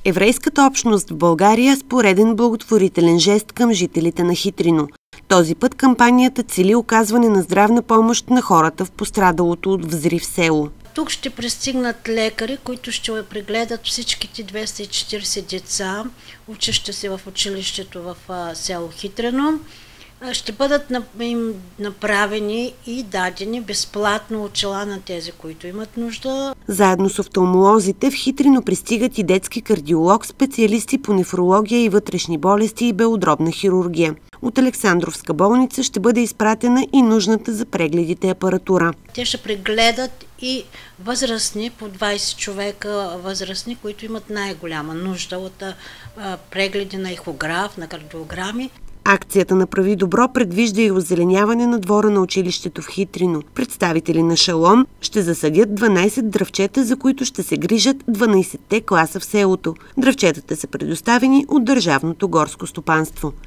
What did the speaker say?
Еврейската общност в България с пореден благотворителен жест към жителите на Хитрино. Този път кампанията цели оказване на здравна помощ на хората в пострадалото от взрив село. Тук ще пристигнат лекари, които ще прегледат всичките 240 деца, учещи се в училището в село Хитрино. Ще бъдат им направени и дадени безплатно очила на тези, които имат нужда. Заедно с офталмолозите в Хитрино пристигат и детски кардиолог, специалисти по нефрология и вътрешни болести и белодробна хирургия. От Александровска болница ще бъде изпратена и нужната за прегледите апаратура. Те ще прегледат и възрастни, по 20 човека възрастни, които имат най-голяма нужда от прегледи на ехограф, на кардиограми. Акцията Направи добро предвижда и озеленяване на двора на училището в Хитрино. Представители на Шалом ще засадят 12 дръвчета, за които ще се грижат 12-те класа в селото. Дръвчетата са предоставени от Държавното горско стопанство.